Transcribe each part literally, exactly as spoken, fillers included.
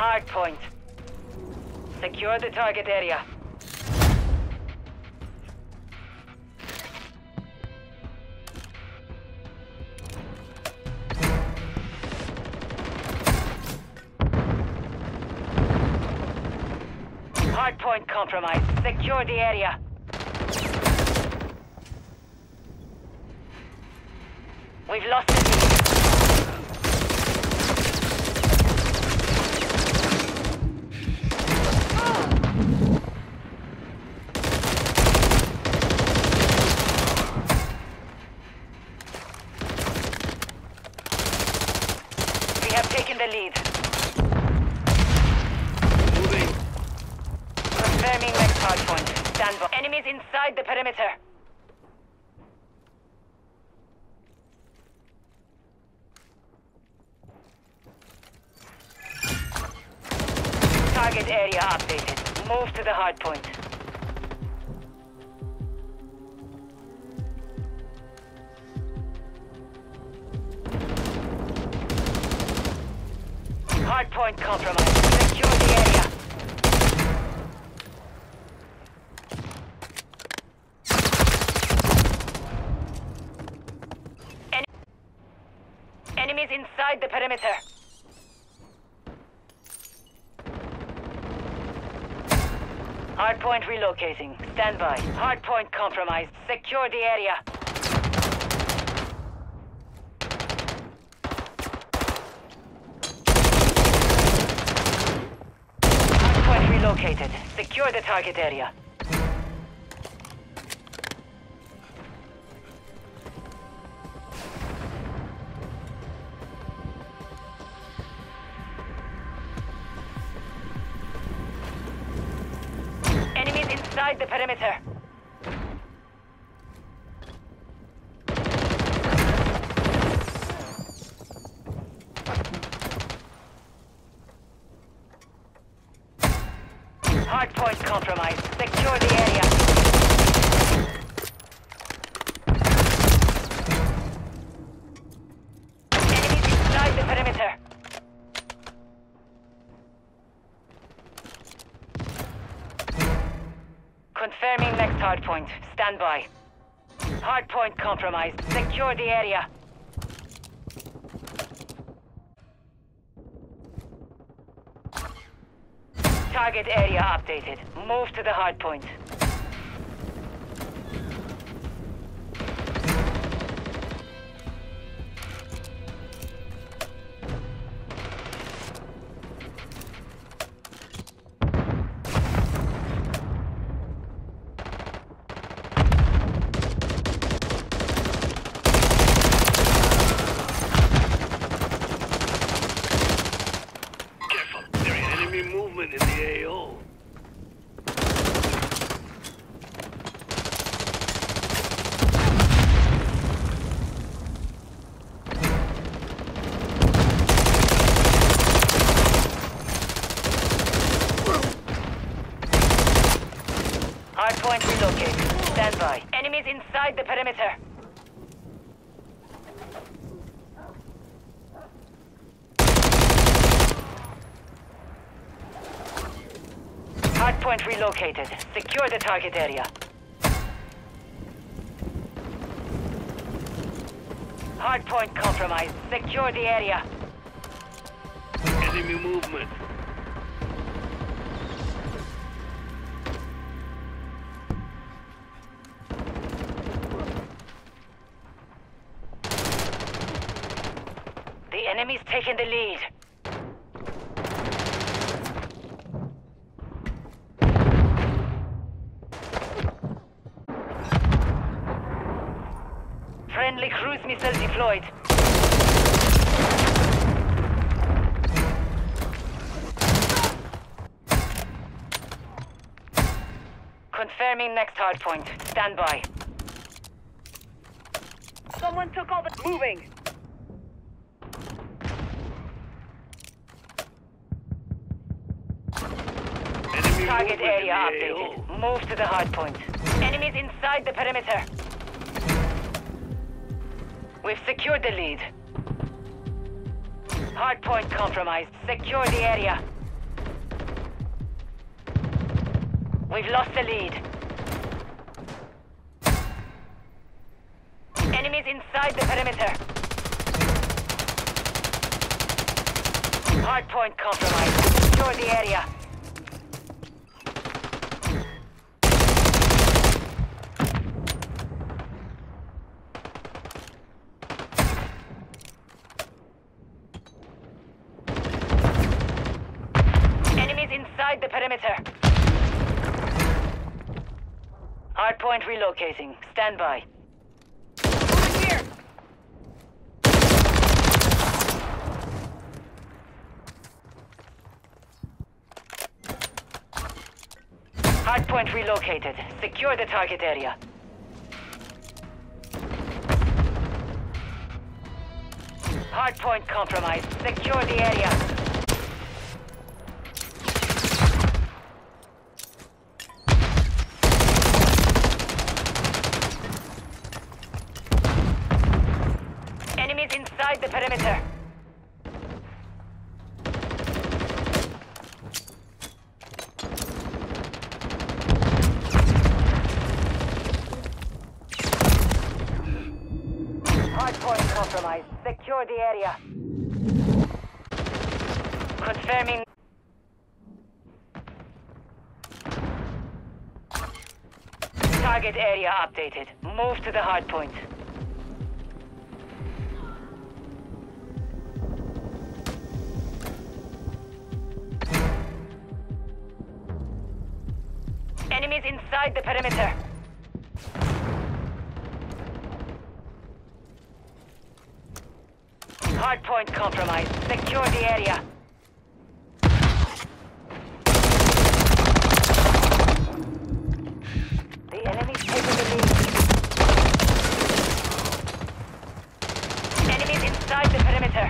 Hard point. Secure the target area. Hard point compromised. Secure the area. We've lost the lead. We have taken the lead. Moving. Confirming next hard point. Stand by. Enemies inside the perimeter. Target area updated. Move to the hard point. Hard point compromised. Secure the area. En- Enemies inside the perimeter. Hardpoint relocating. Stand by. Hardpoint compromised. Secure the area. Hardpoint relocated. Secure the target area. Enemies inside the perimeter. Hardpoint compromised. Secure the area. Enemies inside the perimeter. Confirming next hardpoint. Stand by. Hardpoint compromised. Secure the area. Target area updated. Move to the hardpoint. Movement in the A O. Hardpoint relocated. Stand by. Enemies inside the perimeter. Hardpoint relocated. Secure the target area. Hardpoint compromised. Secure the area. Enemy movement. The enemy's taken the lead. Friendly cruise missile deployed. Confirming next hardpoint. Stand by. Someone took all the... Moving! Enemy Target movement area in the A O. updated. Move to the hardpoint. Enemies inside the perimeter. We've secured the lead. Hardpoint compromised. Secure the area. We've lost the lead. Enemies inside the perimeter. Hardpoint compromised. Secure the area. Enemies inside the perimeter. Hardpoint relocating. Stand by. Over here. Hardpoint relocated. Secure the target area. Hardpoint compromised. Secure the area. Enemies inside the perimeter. Hardpoint compromised. Secure the area. Confirming. Target area updated. Move to the hardpoint. Enemies inside the perimeter. Hardpoint compromised. Secure the area. The enemy's taking the lead. Enemies inside the perimeter.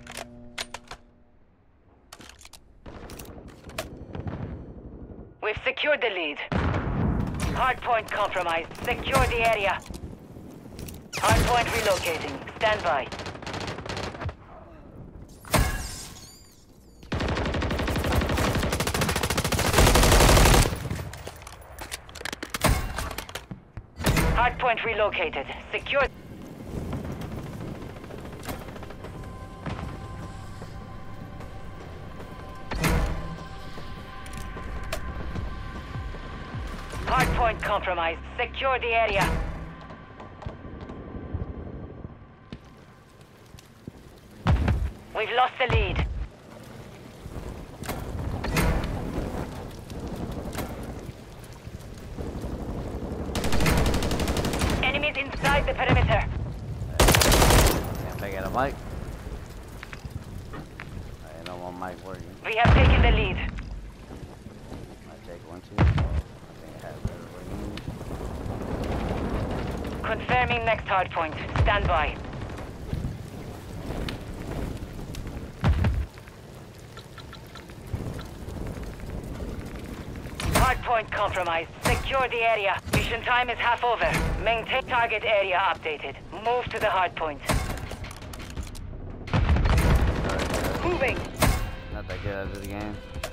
We've secured the lead. Hardpoint compromised. Secure the area. Hardpoint relocating. Stand by. Hardpoint relocated. Secure. Hardpoint compromised. Secure the area. We've lost the lead. Enemies inside the perimeter. Can't take out a mic. I don't want mic working. We have taken the lead. I take one too. So I think I have better working. Confirming next hardpoint. Stand by. Hardpoint compromised. Secure the area. Mission time is half over. Maintain target area updated. Move to the hardpoint. Moving. Not that good at this game.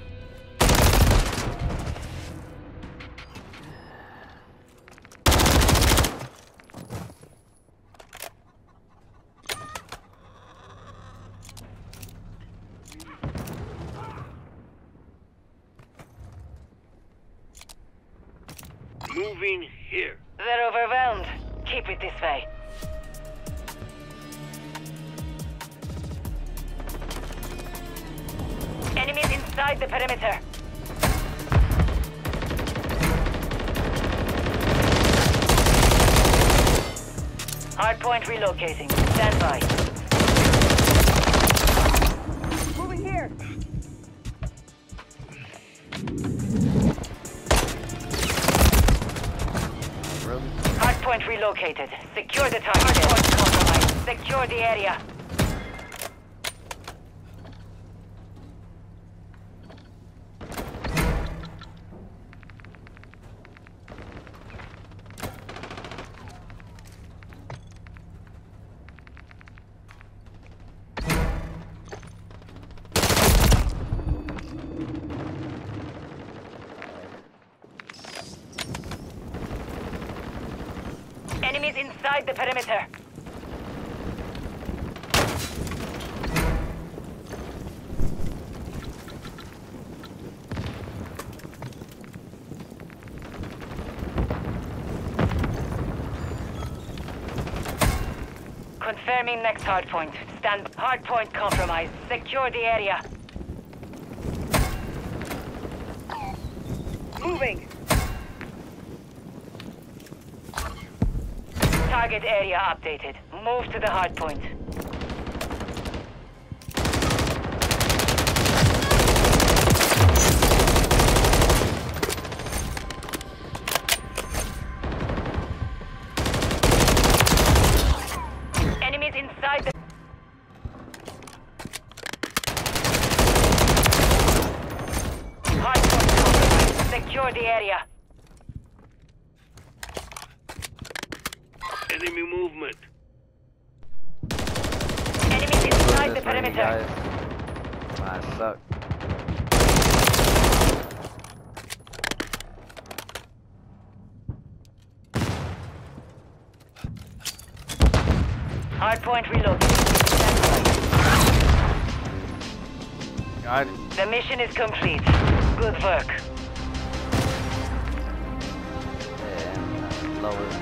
Moving here. They're overwhelmed. Keep it this way. Enemies inside the perimeter. Hardpoint relocating. Stand by. Moving here. Really? Hardpoint relocated. Secure the target. Hardpoint compromised. Secure the area. Enemies inside the perimeter. Confirming next hardpoint. Stand hardpoint compromised. Secure the area. Moving. Target area updated. Move to the hardpoint. Enemies inside the... Hardpoint compromised. Secure the area. Enemy movement. Enemies inside the This ring, perimeter. guys. I suck. Hardpoint reloaded. Stand God. by. The mission is complete. Good work. Yeah, and uh, lower.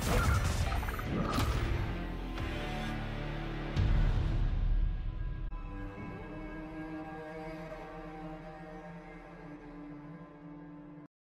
Moving.